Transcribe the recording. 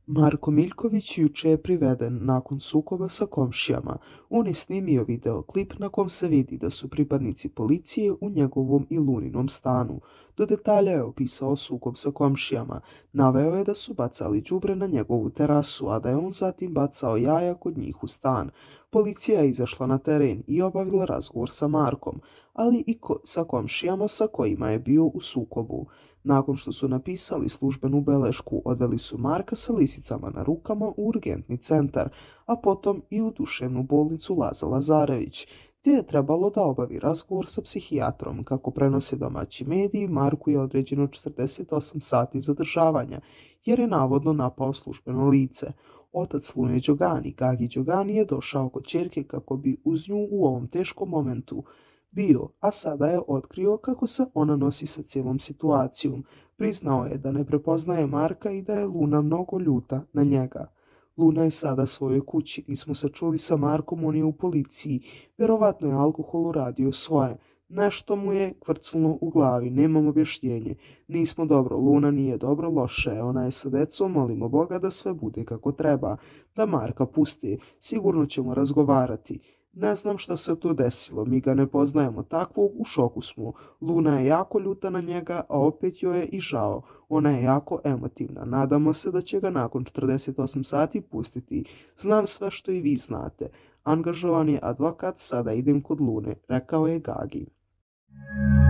Marko Miljković juče je priveden nakon sukoba sa komšijama. On je snimio videoklip na kom se vidi da su pripadnici policije u njegovom i Luninom stanu. Do detalja je opisao sukob sa komšijama. Naveo je da su bacali đubre na njegovu terasu, a da je on zatim bacao jaja kod njih u stan. Policija je izašla na teren i obavila razgovor sa Markom, ali i sa komšijama sa kojima je bio u sukobu. Nakon što su napisali službenu belešku, odveli su Marka sa lisicama na rukama u urgentni centar, a potom i u duševnu bolnicu Laza Lazarević, gdje je trebalo da obavi razgovor sa psihijatrom. Kako prenose domaći mediji, Marku je određeno 48 sati zadržavanja, jer je navodno napao službeno lice. Otac Lune Đogani, Gagi Đogani, je došao kod ćerke kako bi uz nju u ovom teškom momentu bio, a sada je otkrio kako se ona nosi sa cijelom situacijom. Priznao je da ne prepoznaje Marka i da je Luna mnogo ljuta na njega. Luna je sada svojoj kući, nismo se čuli sa Markom, on je u policiji. Vjerovatno je alkohol uradio svoje. Nešto mu je kvrcnulo u glavi, nemam objašnjenje. Nismo dobro, Luna nije dobro, loše je, ona je sa decom, molimo Boga da sve bude kako treba, da Marka pusti, sigurno ćemo razgovarati. Ne znam šta se tu desilo, mi ga ne poznajemo takvog, u šoku smo. Luna je jako ljuta na njega, a opet joj je i žao. Ona je jako emotivna, nadamo se da će ga nakon 48 sati pustiti. Znam sve što i vi znate. Angažovan je advokat, sada idem kod Lune, rekao je Gagi.